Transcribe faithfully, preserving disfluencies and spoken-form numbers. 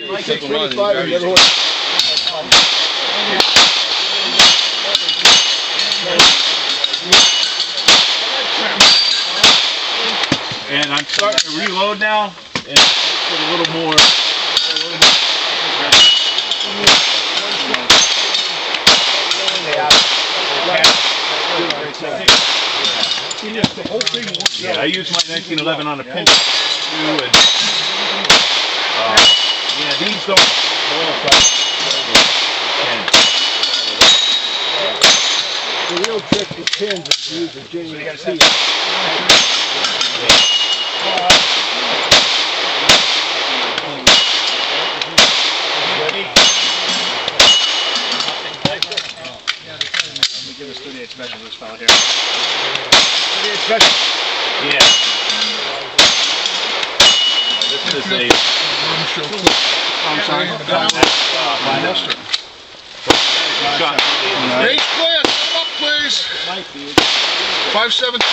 six twenty-five and the other horse. And I'm starting to reload now, and put a little more. A little more. Yeah, I use my nineteen eleven on a pinch too, and uh, yeah, these don't. The real trick with pins is to use a genuine T. Give us thirty-eight special this fellow here. thirty-eight special. Yeah. This is a. I'm sorry. Shot. Eight clear, come up please. five seven.